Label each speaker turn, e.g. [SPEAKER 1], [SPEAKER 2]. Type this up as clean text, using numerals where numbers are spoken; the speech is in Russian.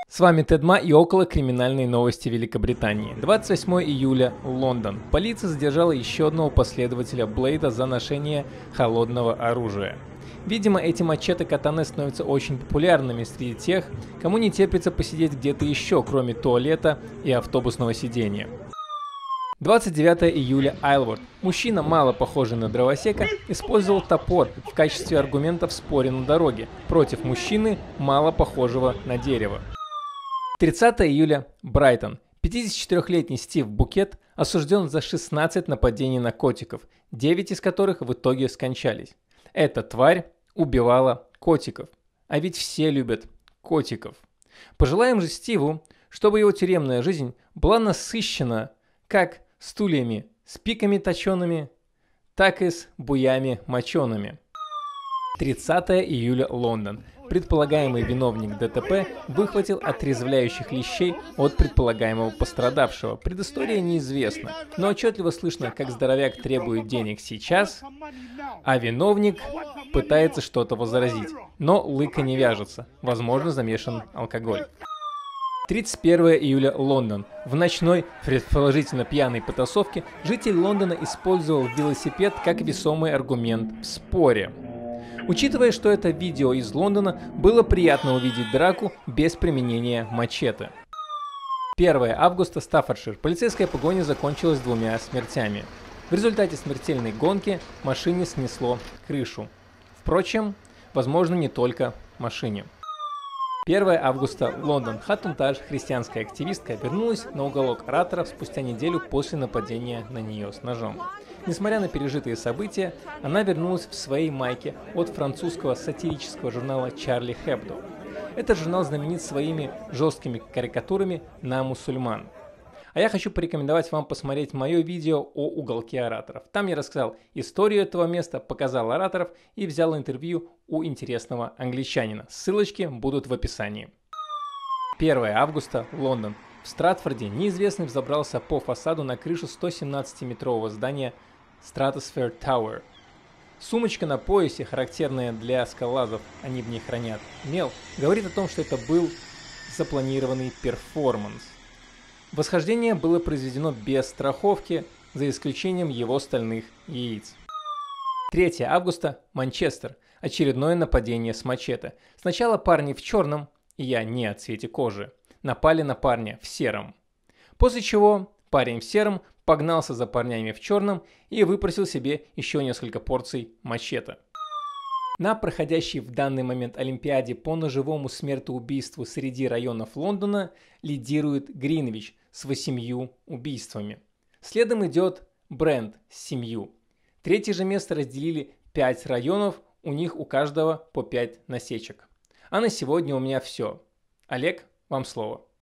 [SPEAKER 1] С вами Тедма и околокриминальные новости Великобритании. 28 июля, Лондон. Полиция задержала еще одного последователя Блейда за ношение холодного оружия. Видимо, эти мачете-катаны становятся очень популярными среди тех, кому не терпится посидеть где-то еще, кроме туалета и автобусного сидения. 29 июля, Айлворд. Мужчина, мало похожий на дровосека, использовал топор в качестве аргумента в споре на дороге против мужчины, мало похожего на дерево. 30 июля, Брайтон. 54-летний Стив Букет осужден за 16 нападений на котиков, 9 из которых в итоге скончались. Эта тварь убивала котиков. А ведь все любят котиков. Пожелаем же Стиву, чтобы его тюремная жизнь была насыщена как стульями с пиками точеными, так и с буями мочеными. 30 июля, Лондон. Предполагаемый виновник ДТП выхватил отрезвляющих лещей от предполагаемого пострадавшего. Предыстория неизвестна, но отчетливо слышно, как здоровяк требует денег сейчас, а виновник пытается что-то возразить. Но лыка не вяжется, возможно, замешан алкоголь. 31 июля, Лондон. В ночной, предположительно пьяной потасовке житель Лондона использовал велосипед как весомый аргумент в споре. Учитывая, что это видео из Лондона, было приятно увидеть драку без применения мачете. 1 августа, Стаффордшир. Полицейская погоня закончилась 2 смертями. В результате смертельной гонки машине снесло крышу. Впрочем, возможно, не только машине. 1 августа, Лондон. Хатунтаж, христианская активистка, вернулась на уголок ораторов спустя неделю после нападения на нее с ножом. Несмотря на пережитые события, она вернулась в своей майке от французского сатирического журнала «Чарли Хэбдо». Этот журнал знаменит своими жесткими карикатурами на мусульман. А я хочу порекомендовать вам посмотреть мое видео о уголке ораторов. Там я рассказал историю этого места, показал ораторов и взял интервью у интересного англичанина. Ссылочки будут в описании. 1 августа, Лондон. В Стратфорде неизвестный взобрался по фасаду на крышу 117-метрового здания Stratosphere Tower. Сумочка на поясе, характерная для скалолазов, они в ней хранят, мел, говорит о том, что это был запланированный перформанс. Восхождение было произведено без страховки, за исключением его стальных яиц. 3 августа, Манчестер. Очередное нападение с мачете. Сначала парни в черном, и я не о цвете кожи, напали на парня в сером. После чего парень в сером погнался за парнями в черном и выпросил себе еще несколько порций мачете. На проходящей в данный момент Олимпиаде по ножевому смертоубийству среди районов Лондона лидирует Гринвич с 8 убийствами. Следом идет Брент с 7. Третье же место разделили 5 районов, у них у каждого по 5 насечек. А на сегодня у меня все. Олег, вам слово.